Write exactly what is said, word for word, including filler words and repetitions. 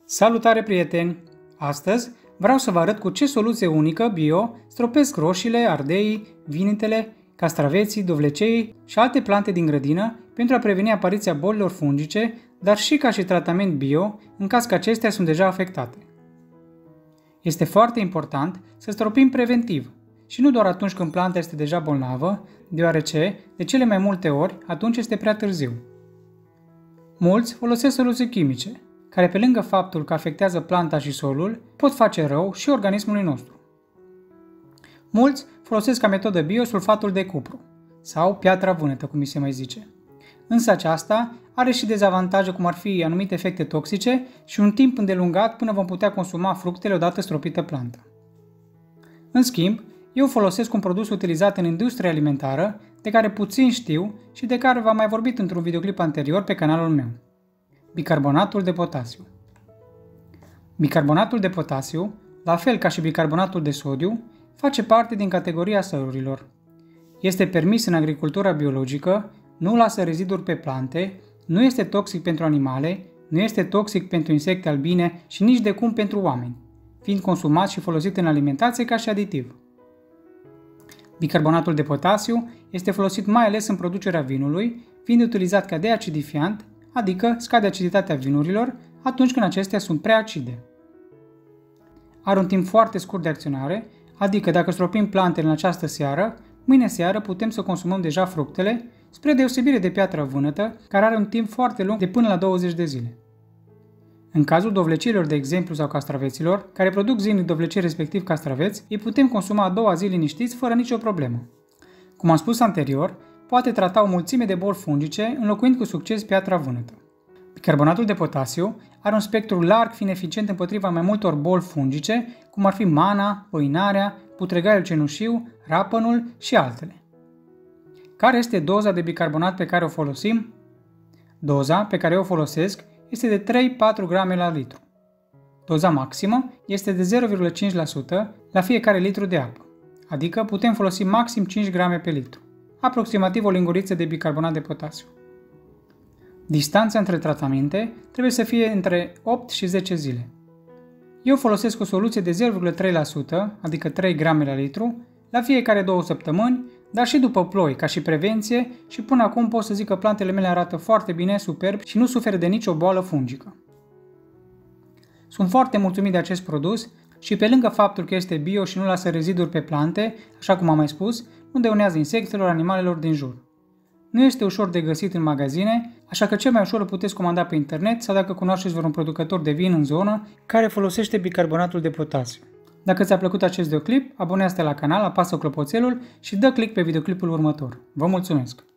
Salutare prieteni! Astăzi vreau să vă arăt cu ce soluție unică bio stropesc roșiile, ardeii, vinetele, castraveții, dovleceii și alte plante din grădină pentru a preveni apariția bolilor fungice, dar și ca și tratament bio în caz că acestea sunt deja afectate. Este foarte important să stropim preventiv și nu doar atunci când planta este deja bolnavă, deoarece, de cele mai multe ori, atunci este prea târziu. Mulți folosesc soluții chimice, care pe lângă faptul că afectează planta și solul, pot face rău și organismului nostru. Mulți folosesc ca metodă bio sulfatul de cupru, sau piatra vânătă, cum mi se mai zice. Însă aceasta are și dezavantaje, cum ar fi anumite efecte toxice și un timp îndelungat până vom putea consuma fructele odată stropită planta. În schimb, eu folosesc un produs utilizat în industria alimentară, de care puțin știu și de care v-am mai vorbit într-un videoclip anterior pe canalul meu. Bicarbonatul de potasiu. Bicarbonatul de potasiu, la fel ca și bicarbonatul de sodiu, face parte din categoria sărurilor. Este permis în agricultura biologică, nu lasă reziduri pe plante, nu este toxic pentru animale, nu este toxic pentru insecte albine și nici de cum pentru oameni, fiind consumat și folosit în alimentație ca și aditiv. Bicarbonatul de potasiu este folosit mai ales în producerea vinului, fiind utilizat ca deacidifiant, adică scade aciditatea vinurilor atunci când acestea sunt prea acide. Are un timp foarte scurt de acționare, adică dacă stropim plantele în această seară, mâine seară putem să consumăm deja fructele, spre deosebire de piatra vânătă, care are un timp foarte lung de până la douăzeci de zile. În cazul dovlecilor, de exemplu, sau castraveților, care produc zilnic dovleciri respectiv castraveți, îi putem consuma a doua zi liniștiți fără nicio problemă. Cum am spus anterior, poate trata o mulțime de boli fungice, înlocuind cu succes piatra vânătă. Bicarbonatul de potasiu are un spectru larg, fiind eficient împotriva mai multor boli fungice, cum ar fi mana, păinarea, putregaiul cenușiu, rapănul și altele. Care este doza de bicarbonat pe care o folosim? Doza pe care o folosesc este de trei patru grame la litru. Doza maximă este de zero virgulă cinci la sută la fiecare litru de apă, adică putem folosi maxim cinci grame pe litru, aproximativ o linguriță de bicarbonat de potasiu. Distanța între tratamente trebuie să fie între opt și zece zile. Eu folosesc o soluție de zero virgulă trei la sută, adică trei grame la litru, la fiecare două săptămâni, dar și după ploi, ca și prevenție, și până acum pot să zic că plantele mele arată foarte bine, superb și nu suferă de nicio boală fungică. Sunt foarte mulțumit de acest produs și pe lângă faptul că este bio și nu lasă reziduri pe plante, așa cum am mai spus, nu dăunează insectelor, animalelor din jur. Nu este ușor de găsit în magazine, așa că cel mai ușor o puteți comanda pe internet sau dacă cunoașteți vreun producător de vin în zonă care folosește bicarbonatul de potasiu. Dacă ți-a plăcut acest videoclip, abonează-te la canal, apasă clopoțelul și dă click pe videoclipul următor. Vă mulțumesc!